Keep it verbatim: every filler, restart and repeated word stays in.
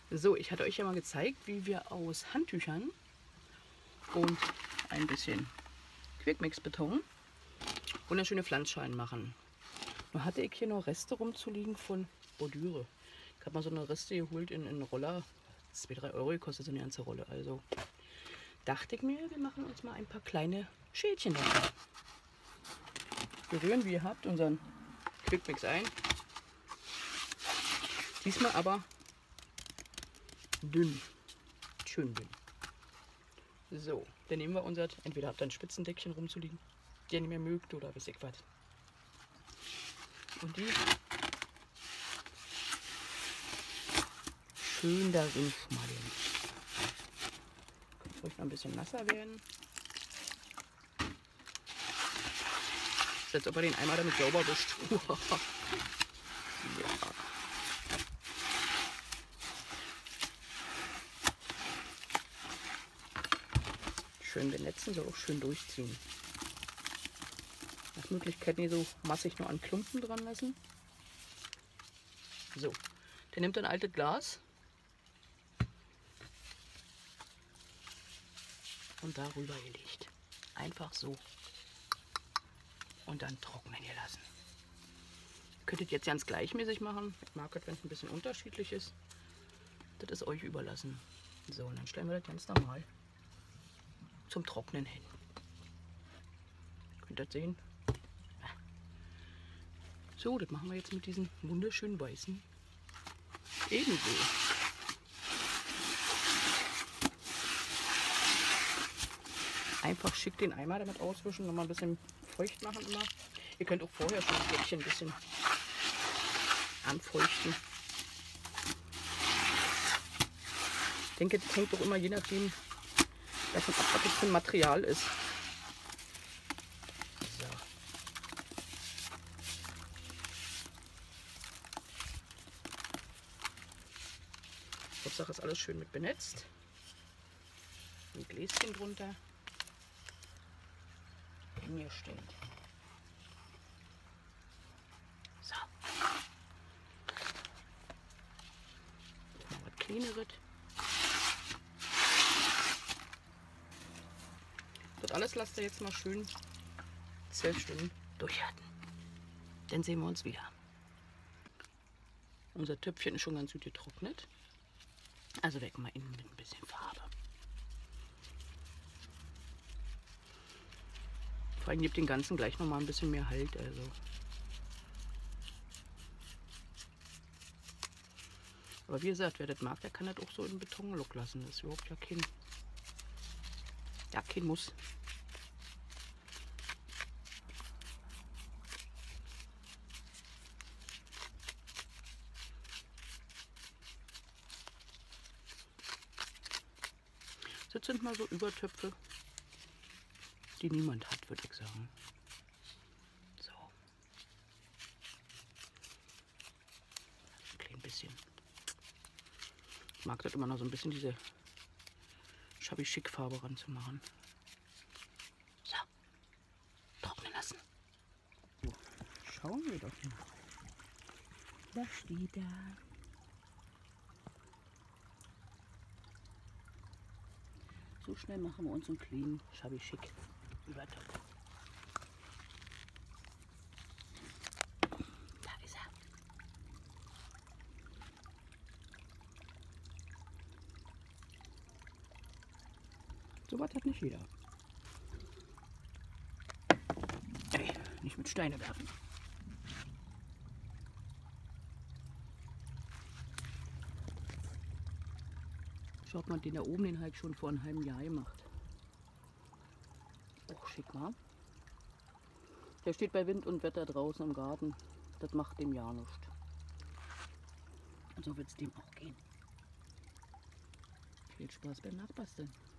So, ich hatte euch ja mal gezeigt, wie wir aus Handtüchern und ein bisschen Quickmix-Beton wunderschöne Pflanzschalen machen. Nun hatte ich hier noch Reste rumzuliegen von Bordüre. Ich habe mal so eine Reste geholt in einen Roller. zwei, drei Euro kostet so eine ganze Rolle. Also dachte ich mir, wir machen uns mal ein paar kleine Schälchen davon. Wir rühren, wie ihr habt, unseren Quickmix ein. Diesmal aber dünn. Schön dünn. So, dann nehmen wir unser, entweder habt ihr ein Spitzendeckchen rumzuliegen, die ihr nicht mehr mögt, oder weiß ich was. Und die schön darin schmallen. Könnte ruhig noch ein bisschen nasser werden. Ist jetzt, ob er den Eimer damit sauber wischt. Ja. Schön benetzen, so auch schön durchziehen. Nach Möglichkeit nicht so massig nur an Klumpen dran lassen. So, der nimmt ein altes Glas und darüber gelegt. Einfach so. Und dann trocknen gelassen. Ihr könntet jetzt ganz gleichmäßig machen. Ich mag es, wenn es ein bisschen unterschiedlich ist. Das ist euch überlassen. So, und dann stellen wir das ganz normal zum Trocknen hin. Könnt ihr das sehen? So, das machen wir jetzt mit diesen wunderschönen weißen ebenso. Einfach schick den Eimer damit auswischen, nochmal ein bisschen feucht machen immer. Ihr könnt auch vorher schon das Blättchen ein bisschen anfeuchten. Ich denke, das hängt doch immer je nachdem davon ab, was das für ein Material ist. So. Hauptsache ist alles schön mit benetzt. Ein Gläschen drunter. Hingestellt. So. Noch was Kleineres. Das alles lasst ihr jetzt mal schön zwölf Stunden durchhalten. Dann sehen wir uns wieder. Unser Töpfchen ist schon ganz gut getrocknet. Also weg mal innen mit ein bisschen Farbe. Vor allem gibt den Ganzen gleich noch mal ein bisschen mehr Halt. Also. Aber wie gesagt, wer das mag, der kann das auch so in Betonlook lassen. Das ist überhaupt ja kein, ja, kein Muss. Das sind mal so Übertöpfe, die niemand hat, würde ich sagen. So. Ein klein bisschen. Ich mag das immer noch so ein bisschen, diese Shabby-Chic-Farbe ranzumachen. So. Trocknen lassen. So. Schauen wir doch mal. Was steht da? So schnell machen wir uns einen kleinen Shabby-Chic Übertopf. Da ist er. So was hat nicht jeder. Ey, nicht mit Steine werfen. Schaut mal, den da oben, den habe ich schon vor einem halben Jahr gemacht. Auch schick, mal. Der steht bei Wind und Wetter draußen im Garten. Das macht dem ja nichts. Und so wird es dem auch gehen. Viel Spaß beim Nachbasteln.